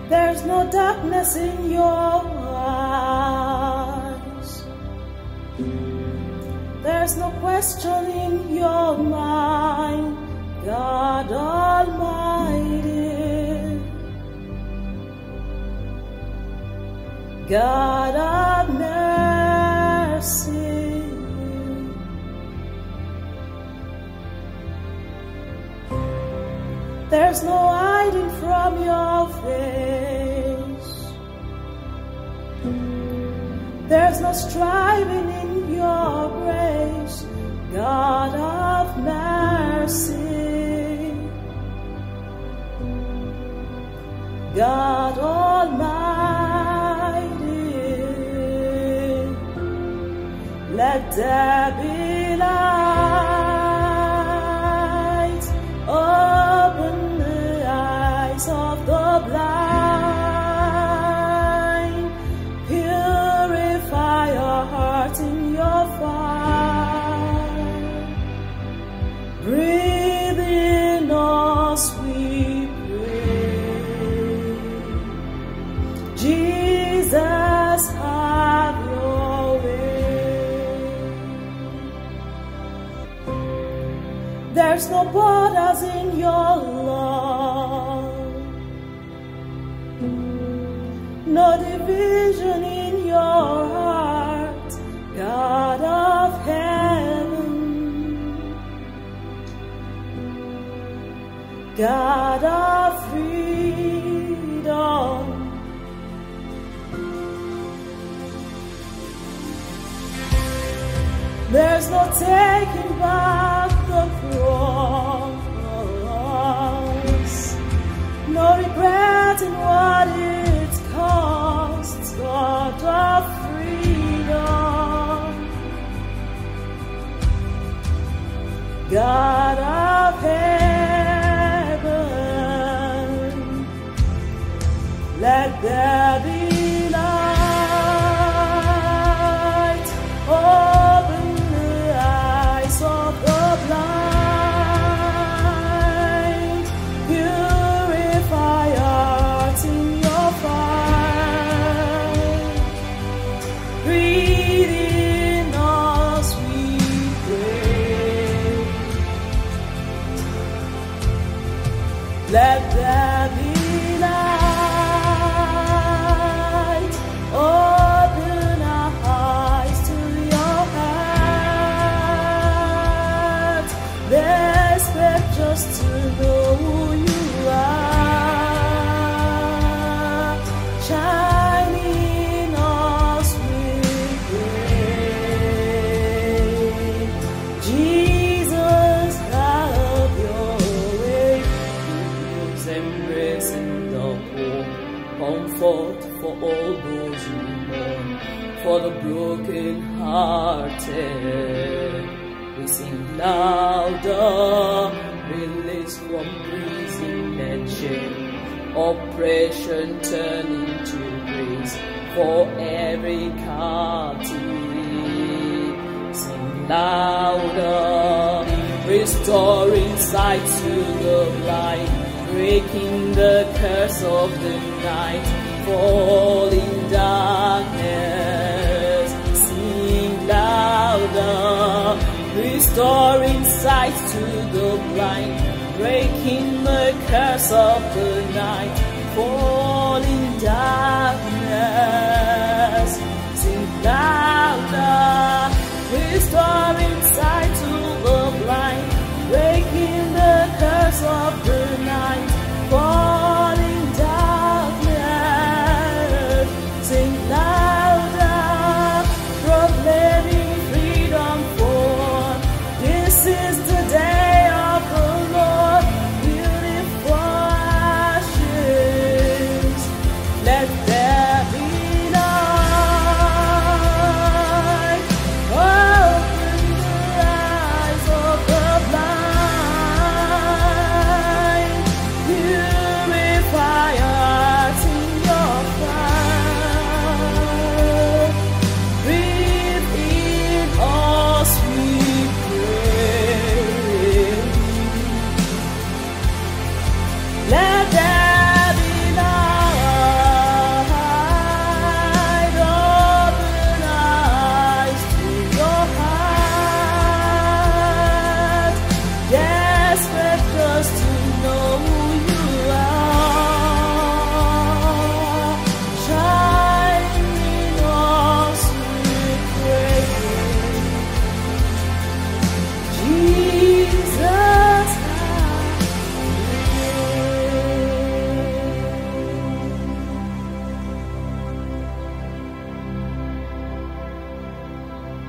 There's no darkness in your eyes. There's no question in your mind, God Almighty, God of mercy. There's no hiding from your face. There's no striving in your grace, God of mercy, God Almighty. Let there be light. Open the eyes of the blind. Purify your heart in your fire. Breathe in us, we pray. Jesus, have your way. There's no borders in your love, no division in your heart, God of heaven, God of freedom. There's no taking back the cross, no regretting what it costs, God of freedom, God of heaven. Let there be light. Open the eyes of the blind. Purify your heart in your fire. Breathe in us, we pray. Let there be light. Open our eyes to your heart. Desperate just to know who you are. Shine in us, we pray. Jesus, have your way. Who's embracing the poor, comfort for all those who mourn, for the broken-hearted. We sing louder, release from prison and shame, oppression turn into grace for every captive. Sing louder, restoring sight to the blind, breaking the curse of the night, falling darkness. Sing louder, restoring sight to the blind, breaking the curse of the night, falling